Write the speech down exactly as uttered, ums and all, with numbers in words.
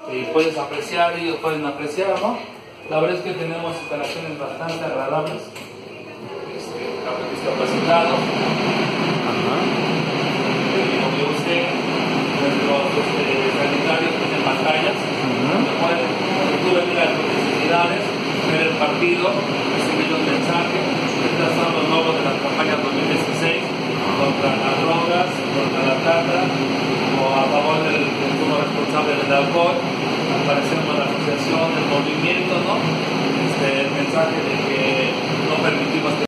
y puedes apreciar, ellos pueden apreciar, ¿no? La verdad es que tenemos instalaciones bastante agradables. Este, para el discapacitado, como usted, los este, sanitarios tienen pantallas, donde pueden tú venir a tus necesidades, ver el partido, recibir los mensajes. Estos son los logros de la campaña dos mil dieciséis contra las drogas, contra la trata, o a favor del consumo responsable del alcohol. Aparecemos la asociación, del movimiento, ¿no? Este, el mensaje de que